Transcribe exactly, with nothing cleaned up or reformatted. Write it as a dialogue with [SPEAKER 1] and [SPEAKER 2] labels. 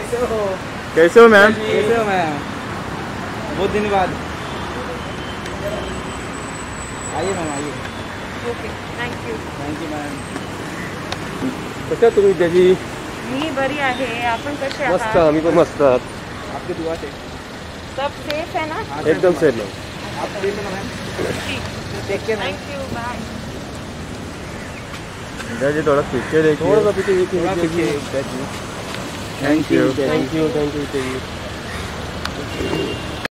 [SPEAKER 1] कैसे हो?
[SPEAKER 2] कैसे हो मैम?
[SPEAKER 1] कैसे हो मैम? बहुत दिन बाद आइए मैम, आइए।
[SPEAKER 3] Okay, thank you.
[SPEAKER 1] Thank you ma'am.
[SPEAKER 2] कशा तुम्ही त्याची?
[SPEAKER 3] मी बरी आहे, आपण कसे आहात?
[SPEAKER 2] मस्त, आम्ही पण मस्त आहात.
[SPEAKER 1] आपकी दुआ से
[SPEAKER 3] सब सेफ है ना?
[SPEAKER 2] एकदम सेफ मैम.
[SPEAKER 1] आप ठीक हो मैम?
[SPEAKER 3] ठीक,
[SPEAKER 1] take care ma'am.
[SPEAKER 3] Thank you, bye.
[SPEAKER 2] Vidya थोड़ा पीछे देखिए.
[SPEAKER 1] थोड़ा सा पीछे देखिए।
[SPEAKER 2] Thank you thank you thank you.